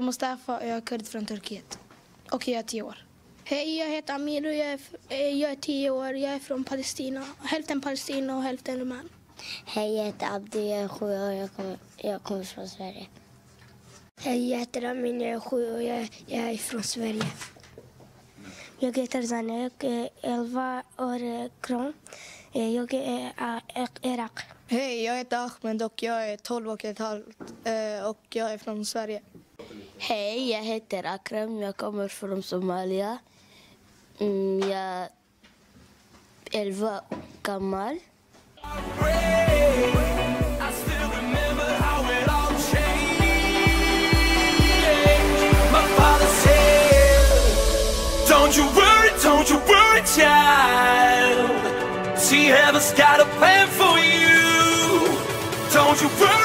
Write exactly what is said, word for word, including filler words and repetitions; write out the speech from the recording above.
Mustafa och jag är kurd från Turkiet. Och jag är tio år. Hej, jag heter Amir och jag är, jag är tio år. Jag är från Palestina. Hälften Palestina och hälften Rumän. Hej, jag heter Abdi, jag är sju år och jag kommer, jag kommer från Sverige. Hej, jag heter Amin, jag är sju och jag, jag är från Sverige. Jag heter Zania, jag är elva år kron. Jag är Irak. Hej, jag heter Ahmed och jag är tolv och ett halvt och jag är från Sverige. Hej, jag heter Akram, jag kommer från Somalia. Mm, jag är elva gammal. Don't you worry, don't you worry, child. See, heaven's got a plan for you. Don't you worry.